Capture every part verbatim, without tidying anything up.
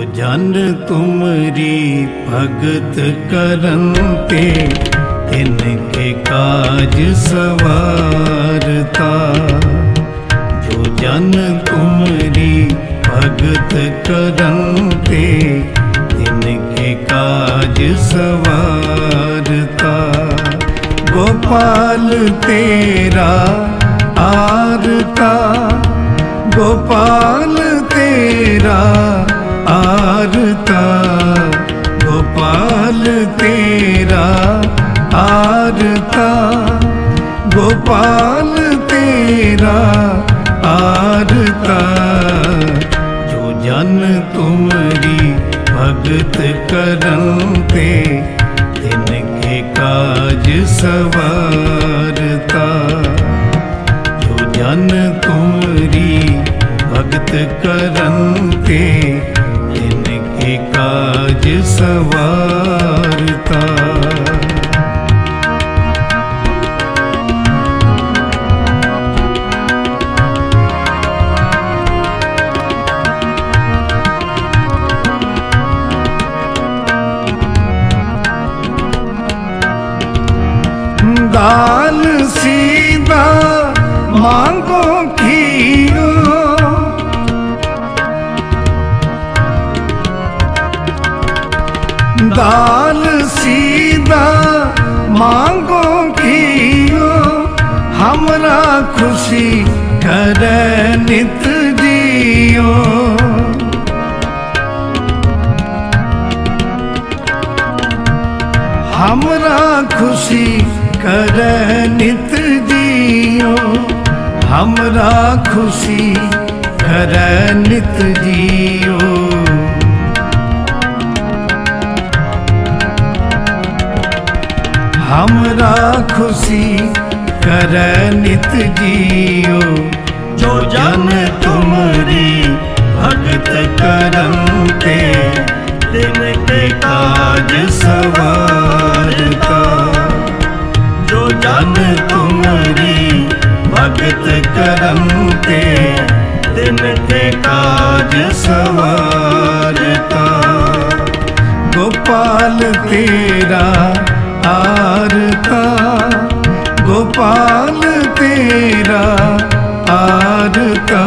जन तुमरी भगत करन्ते तिनके काज सवारता। जो जन तुमरी भगत करन्ते तिनके काज सवारता। गोपाल तेरा आरता, गोपाल तेरा आरता, गोपाल तेरा आरता, गोपाल तेरा आरता। जो जन तुमरी भगत करन्ते तिनके काज सवारता। जो जन तुमरी भगत करन्ते तिनके काज सवारता। दाल सीधा मांगो खीरो, दाल सीधा मांगो खीरो। हमरा खुशी करे नित जियो, हमरा खुशी करे नित जियो, हमरा खुशी करे नित जियो। हमरा खुशी करे नित जियो। जो जन तुमरी भगत करन्ते तिनके काज सवारता। जो जन तुमरी भगत करन्ते तिनके काज सवारता। गोपाल तेरा आरता, गोपाल तेरा आरता,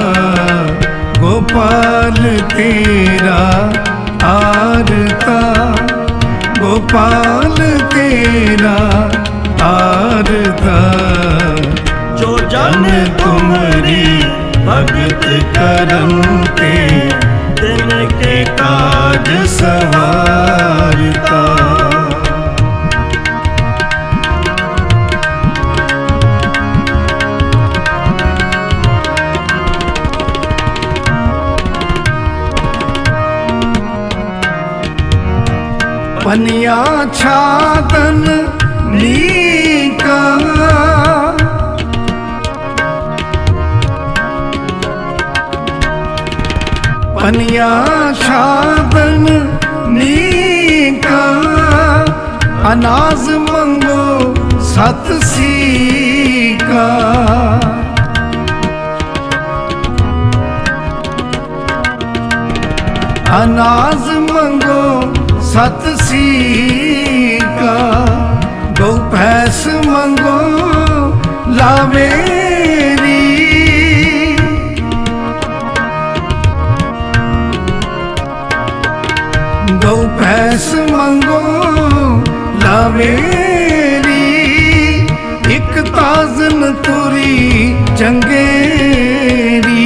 गोपाल तेरा आरता, गोपाल तेरा आरता। जो जन तुमरी भगत करन्ते तिनके काज सवारता। पनिया छातन नीका, पनिया छातन नीका। अनाज मंगो सत सीका, अनाज मंगो सत सीका। गौ भैंस मंगो लावेरी, गौ भैंस मंगो लावेरी। एक ताजन तुरी चंगेरी,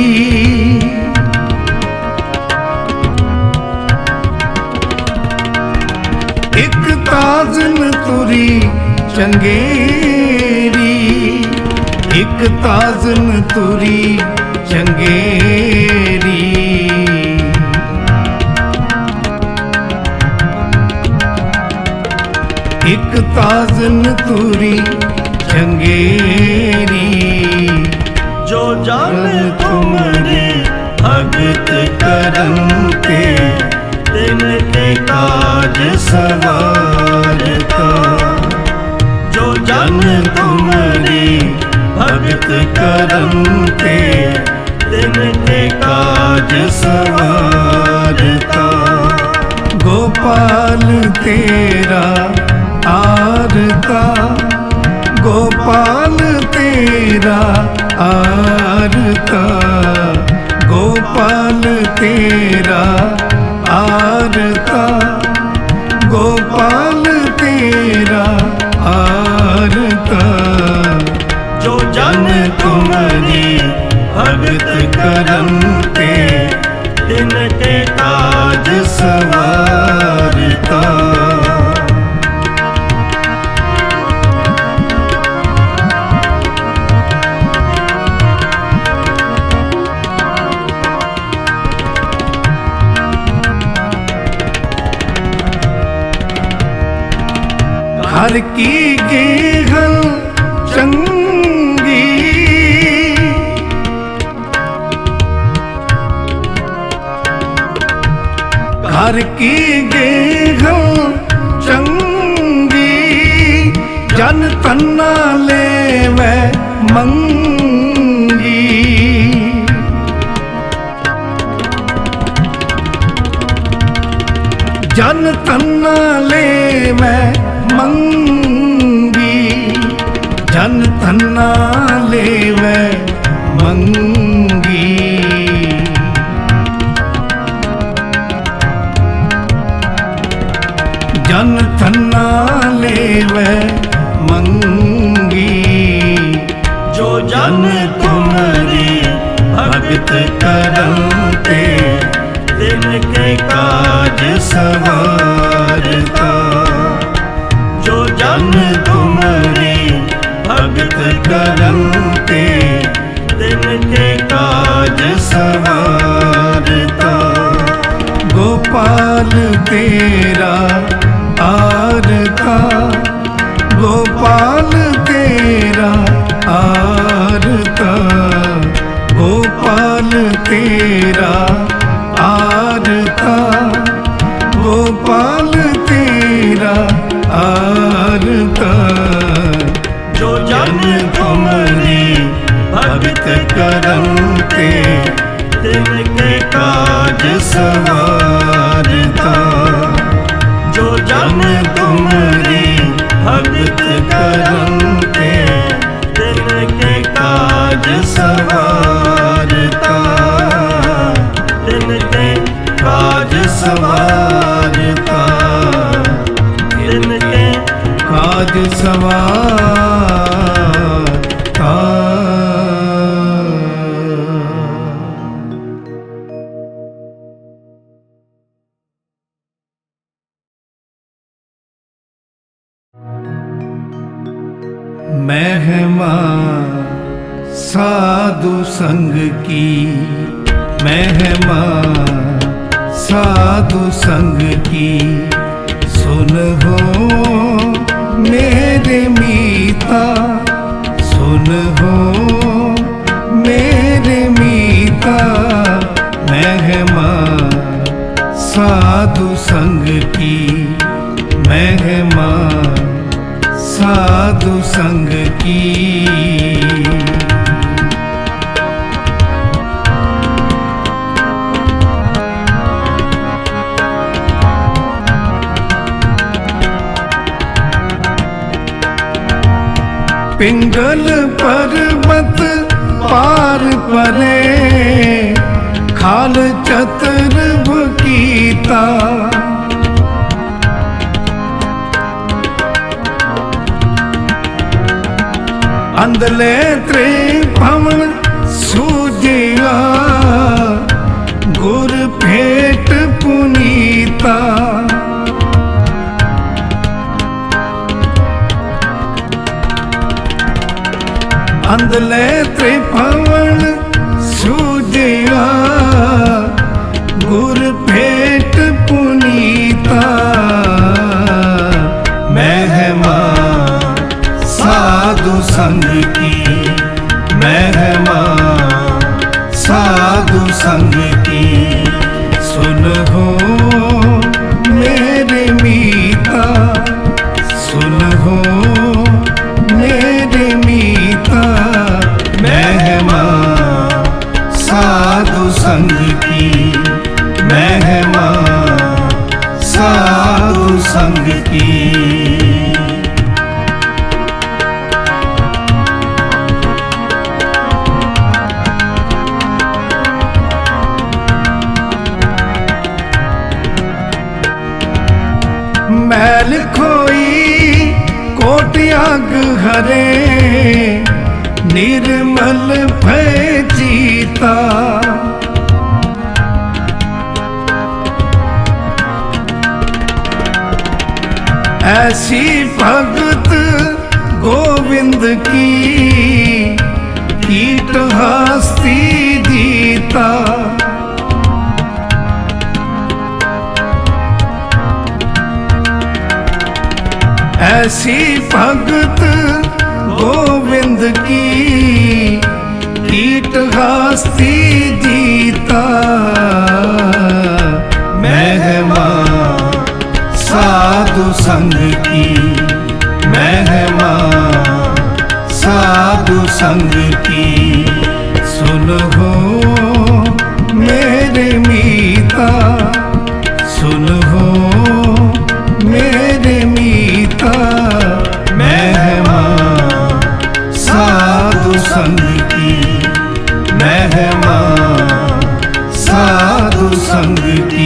एक ताजन तुरी चंगेरी, एक ताजन तुरी चंगेरी। एक ताजन तुरी चंगेरी। जो जन तुमरी भगत करन्ते तिनके काज सवारता। जो जन तुमरी भगत करन्ते तिनके काज सवारता। तेरा आर का, गोपाल तेरा आर का, गोपाल तेरा आर का, गोपाल तेरा आर का। जो जन तुम्हारी भगत करते, तिनके काज सवारता। हर की गेहल चंगी, हर की गेहल चंगी, जन तन्ना लेवे मंगी। जन तन्ना लेवे मंगी, जन तन्ना लेवे मंगी। जन तन्ना लेवे मंगी। जो जन तुम्हारी भगत करते, तिनके काज सवारता। जो जन तुम्हारी भगत करते, तिनके काज सवारता। गोपाल तेरा आर का, गोपाल तेरा आर का, गोपाल तेरा आर का, गोपाल तेरा आर का। जो जन तुम्हारी भगत करते, तिनके काज सवारता। जो जन तुम्हारी भगत करते, तिनके काज सवारता। तिनके काज सवारता, तिनके काज सवारता। महिमा साधु संग की, महिमा साधु संग की, सुन हो मेरे मीता, सुन हो मेरे मीता। महिमा साधु संग की, महिमा साधु संग की। पिंगल पर्वत पार परे, खाल चतर भकीता। अंधले त्रिभुवन सूझिया, गुर भेंट पुनीता। अंधले त्रिभुवन सूझिया, गुर भेंट पुनीता। महिमा साधु संग की, महिमा साधु संग की, सुन हो मेरे मीता, सुन हो मेरे मीता। महिमा त्याग हरे निर्मल भय जीता। ऐसी भगत गोविंद की कीट हस्ती जीता। ऐसी भगत गोविंद की कीट हस्ती जीता। महिमा साधु संग की, महिमा साधु संग की। सुन हो मेरे मीता, सुन हो मेरे मीता। महिमा साधु संग की, महिमा साधु संग की।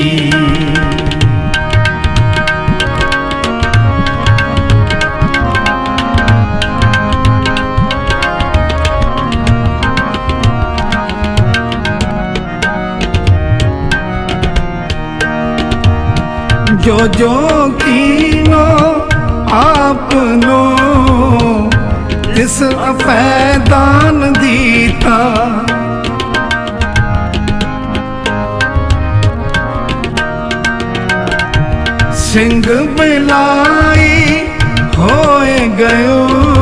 जो जो कीनो आपनो तिस अपैदान दीता। सिंह बिलाई होए गयो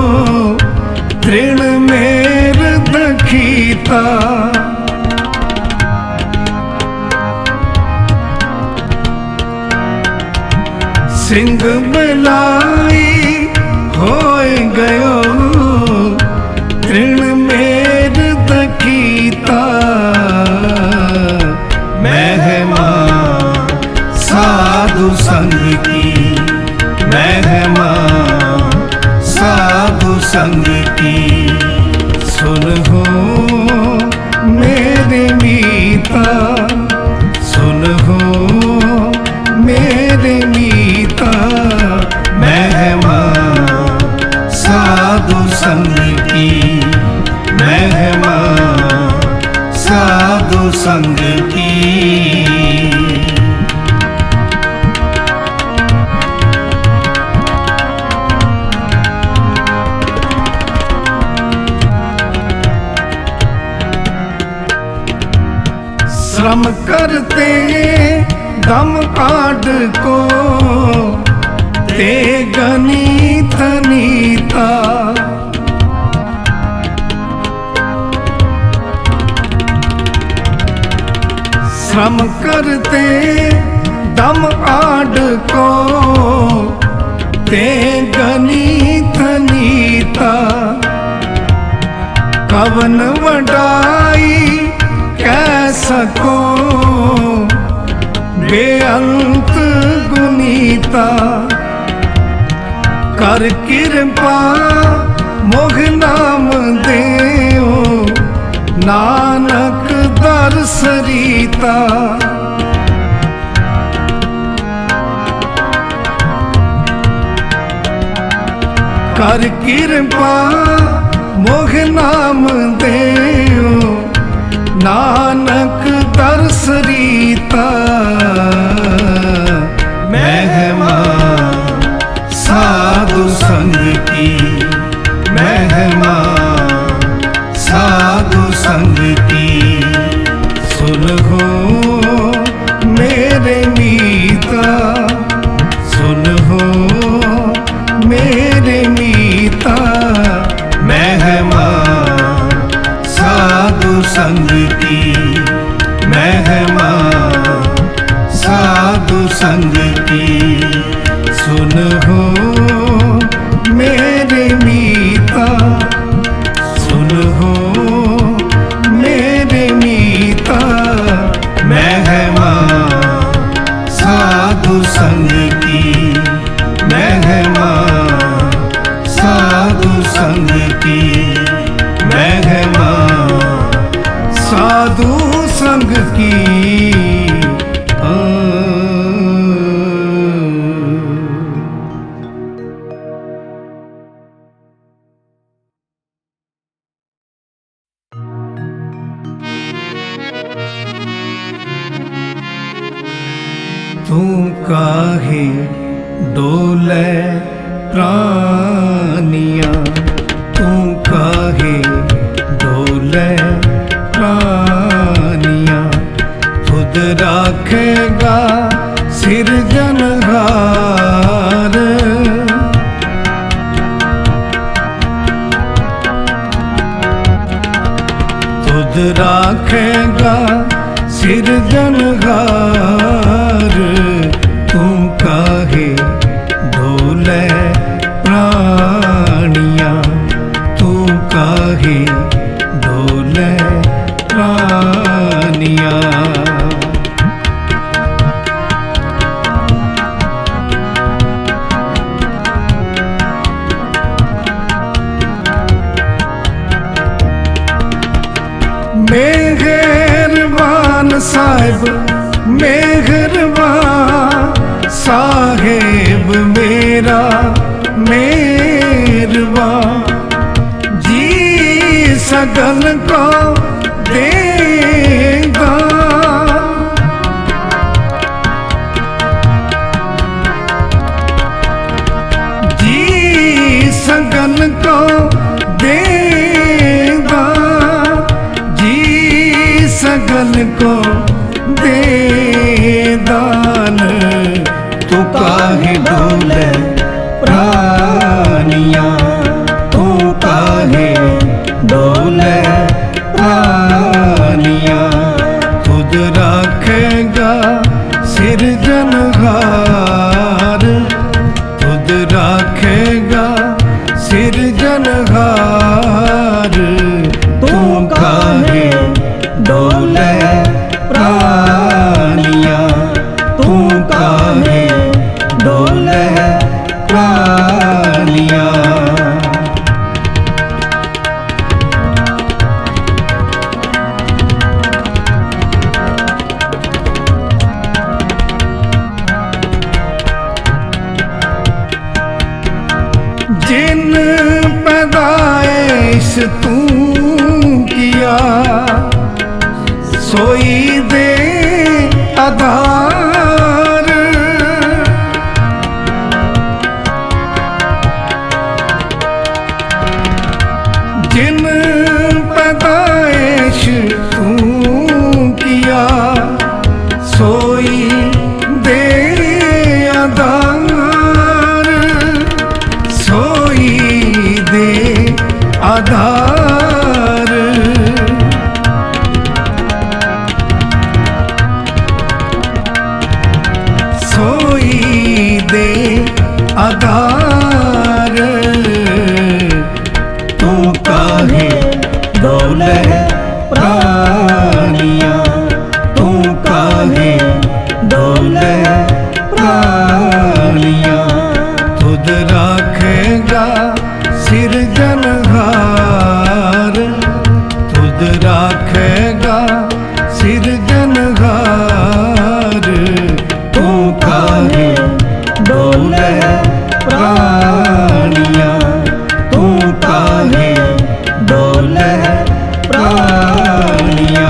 तृण मेर दखीता। सिंह बिलाई होए गयो तृण मेर दखीता। महिमा साधु संग की, महिमा साधु संग की। सुन हो मेरे मीता, सुन हो मेरे मीता। महिमा साधु संग की, महिमा साधु संग की। श्रम करते दम काढ़ को ते गनीत नीता। श्रम करते दम आड़ को ते गनीत नीता। कवन वडाई कह सको बेअंत गुनीता। कर कृपा मोह नाम देओ नानक दर्श रीता। कर कृपा मोह नाम देओ नानक दर्श रीता। महिमा साधु संग की, महिमा साधु संग की। सुन हो मेरे मीता, सुन हो मेरे मीता। महिमा साधु संग की, महिमा साधु संग की। सुन हो मेरे मीता, सुन हो मेरे मीता। महिमा साधु संग की, महिमा साधु संग की। महिमा साधु संग की। तू काहे डोले प्राणिया, तू काहे डोले प्राणिया। खुद राखेगा सिरजनहार, खुद राखेगा सिरजनहार। तू काहे डोले प्राणिया, तू काहे डोले प्राणिया। मेहरबान साहिब मेहरबान साहेब मेरा मेहरबान, जी सगल को देगा, जी सगल को देगा, जी सगल को दे दान। तू काहे डोले प्राणिया, तू काहे डोले प्राणिया। खुद राखेगा सिरजनहार, खुद राखेगा सिरजनहार। तू काहे डोले प्राणिया, तू काहे डोले प्राणिया। जिन पैदाइश तू किया, सोई दे आधार। जिन पैदाइश तू किया, सोई दे आधार, सोई दे आधार। सोई दे आधार। तू काहे डोले प्राणिया, तू काहे डोले प्राणिया। खुद राखेगा सिरजनहार, खुद राखेगा सिरजनहार। तू काहे डोले प्राणिया, तू काहे डोले प्राणिया।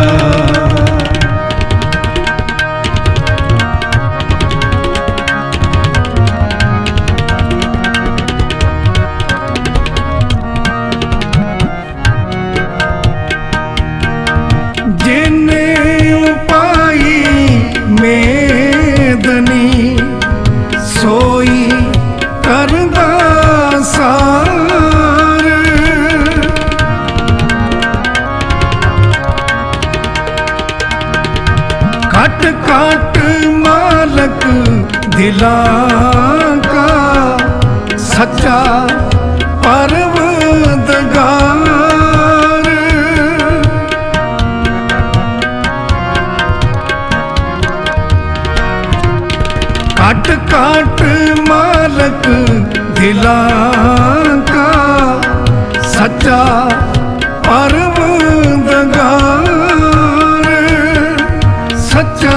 जिने उपाई मेदनी, सोई करदा सार। कट कट मालक दिलां का, सच्चा परवरदिगार। काट काट मालक दिलां का, सच्चा परवरदिगार, सच्चा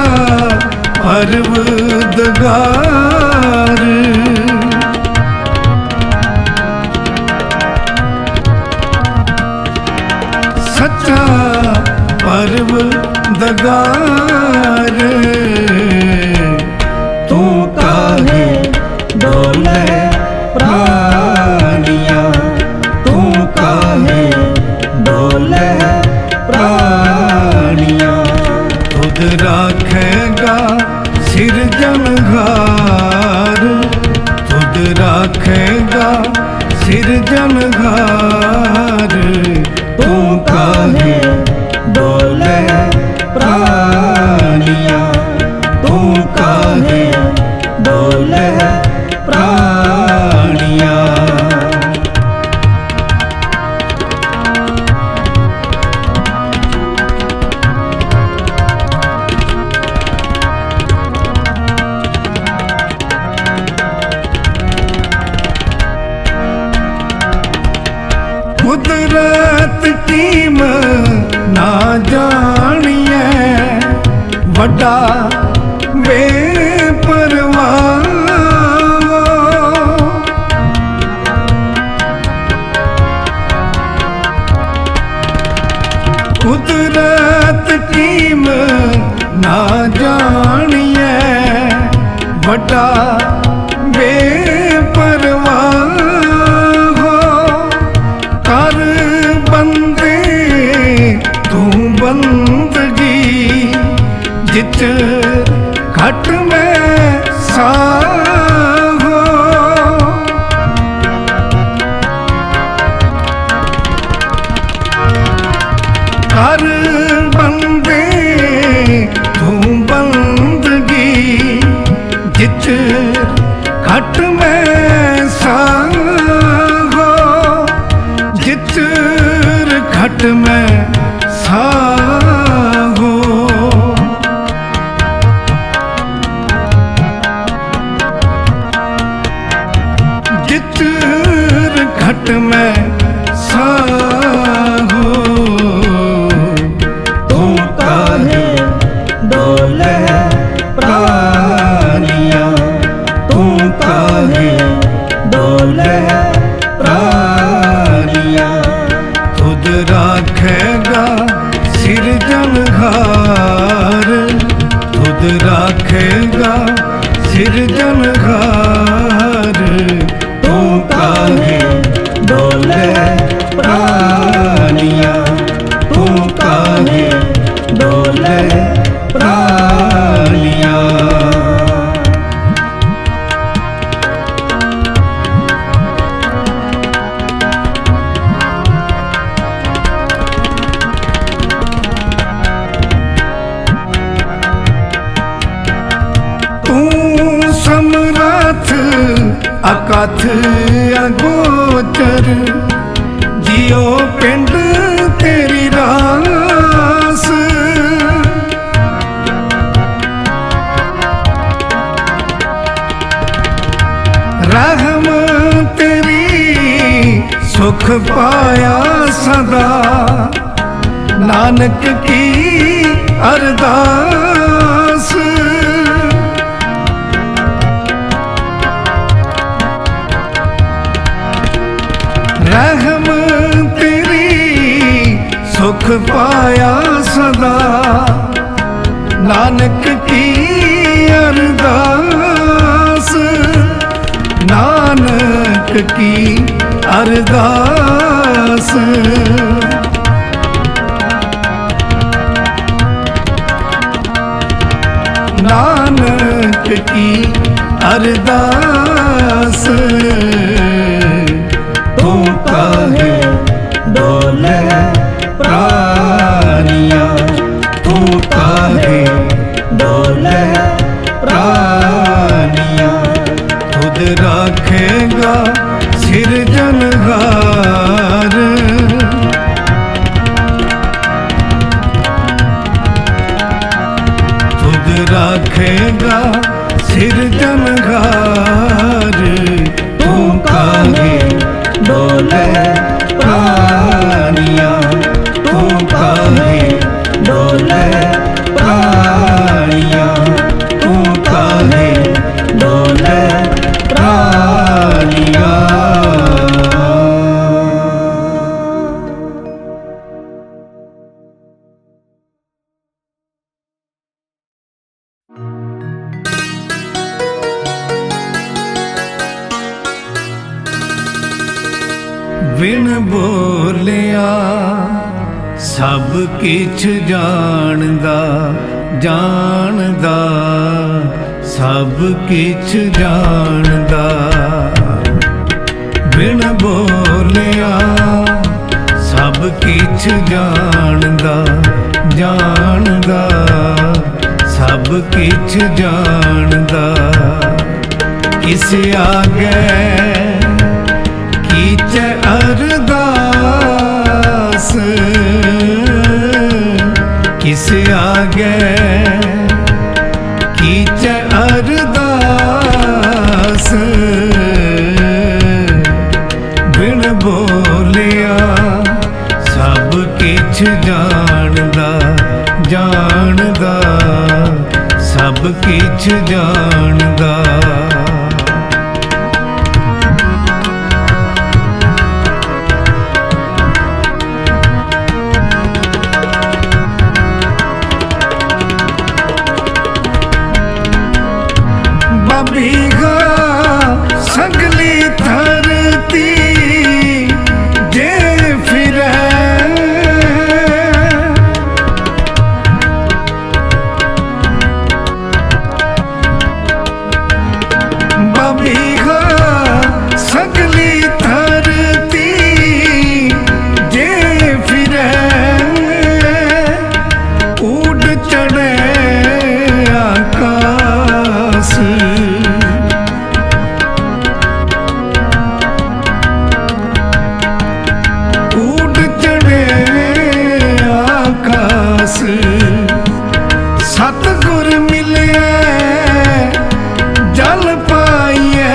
परवरदिगार। सच्चा परवरदिगार। राखेगा सिरजनहार, खुद राखेगा सिरजनहार। तू काहे डोले प्राणिया, तू काहे डोले प्राणिया। कुदरत कीम ना जानिए, वड्डा बेपरवाह। कुदरत कीम ना जानिए, वड्डा बेपरवाह। जित घट में साहो, कर बंदे तू बंदगी। जित घट में साहो, जित घट में साहो। घट में साहो, तू काहे डोले प्राणिया, तू काहे डोले प्राणिया। खुद राखेगा सिरजनहार, खुद राखेगा सिरजनहार। तू काहे डोले प्राणिया, तू काहे डोले प्राणिया। तू समरथ अकथ अगोचर, जियो पिंड तेरी रास। रहम तेरी सुख पाया सदा, नानक की अरदास। रहम तेरी सुख पाया सदा, नानक की अरदास। नानक की अरदास। नानक की अरदास। तू काहे डोले प्राणिया, तू काहे डोले प्राणिया। खुद राखेगा सिरजनहार, खुद राखेगा सिरजनहार। तू काहे डोले प्राणिया, तू काहे डोले प्राणिया, तू काहे डोले प्राणिया। बिन बोलिया सब किछ जानदा जानदा सब किछ जानदा बिन बोलिया सब किछ जानदा जानदा सब किछ जानदा किस आगे कीचे अरदास किस आगे कीचे अरदास बिन बोलिया सब किछ जानदा जानदा सब किछ जानदा बबीगा सगली धरती जे फिरे बबीगा सगली धरती जे फिरे उड़ चढ़े आकाश सतगुर मिले जल पाइए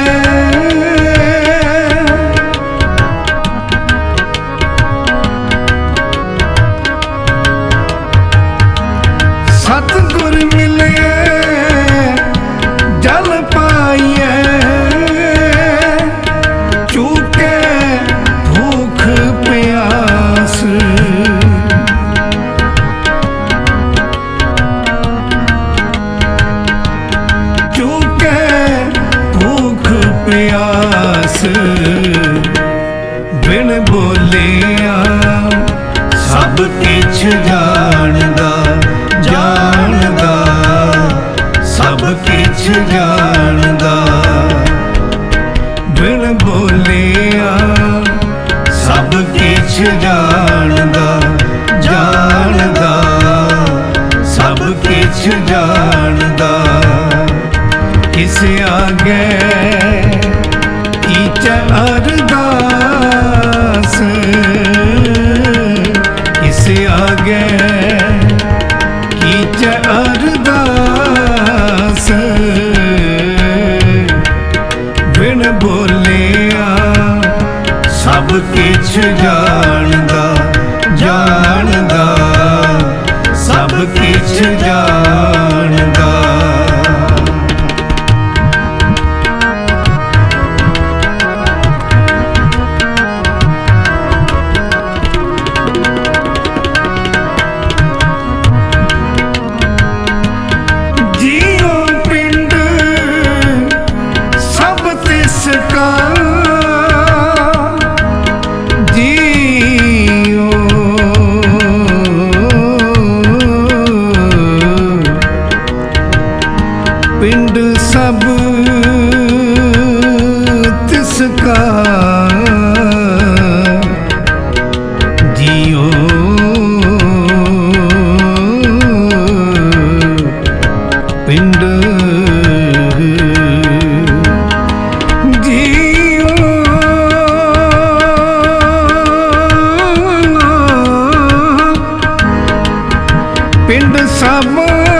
सतगुर मिले जल पाइए चूके भूख प्यास प्यास बिन बोलिया सब किछ जानदा जानदा सब किछ जानदा बिन बोलिया सब किछ जानदा जानदा सब किछ जानदा किस आगे कीचे अरदास किस आगे कीचे अरदास बिन बोलिया सब किछ जानदा जानदा सब किछ जानदा पिंड सब तिसका जियो पिंड जियो पिंड सब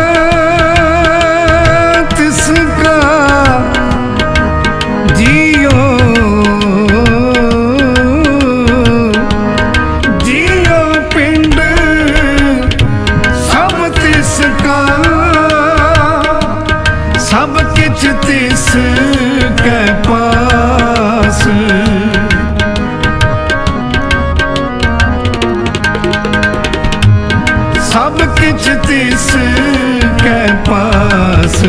जियो जियो पिंड सब तिसका सब किछ तिस के पास सब किछ तिस के पास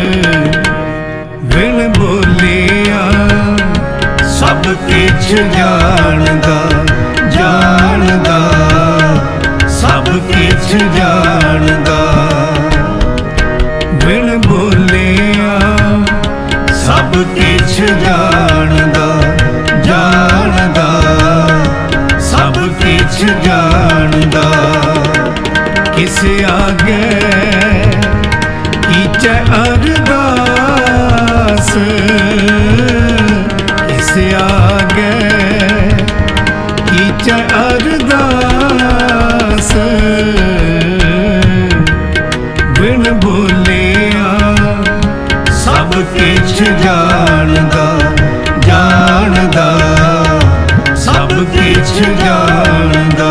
बिन बोलिया सब किछ जानदा जानदा किछ जानदा, बिन बोलिया सब किछ जानदा, जानदा सब किछ जानदा। किस आगे कीचे अरदास, किस आगे कीचे अरदास, बिन बोलिया सब किछ जानदा, जानदा सब किछ जानदा।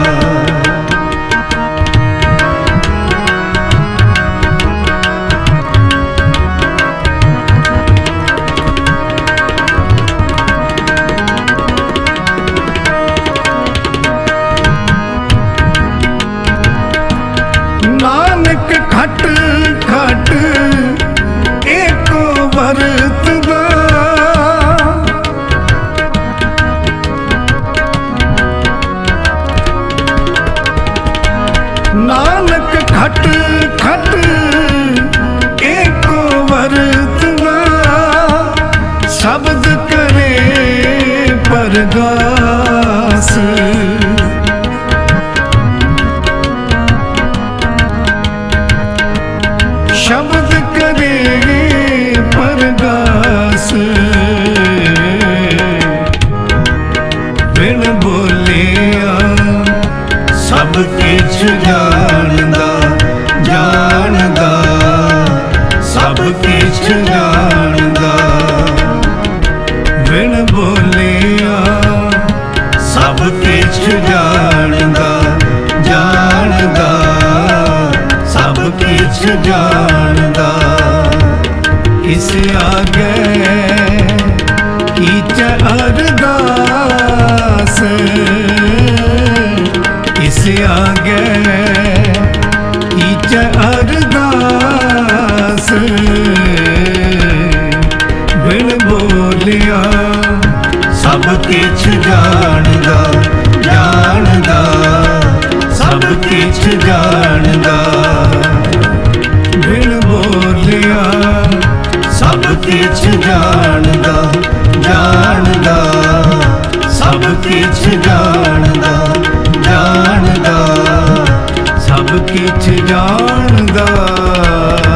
नानक खट खट एको वरतदा, नानक खट खट एको वरतदा, शब्द करे परगास, शब्द करे परगास, बिन बोलिया सब किछ जानदा, जानदा सब किछ जानदा। बिन बोलिया सब किछ जानदा, जानदा सब किछ जानदा। किस आगे कीच अरदास, किस आगे कीच अरदास, बिन बोलिया सब किछ जानदा, जानदा सब किछ जानदा। बिन बोलिया सब किछ जानदा, जानदा सब किछ जानदा, जानदा सब किछ जानदा।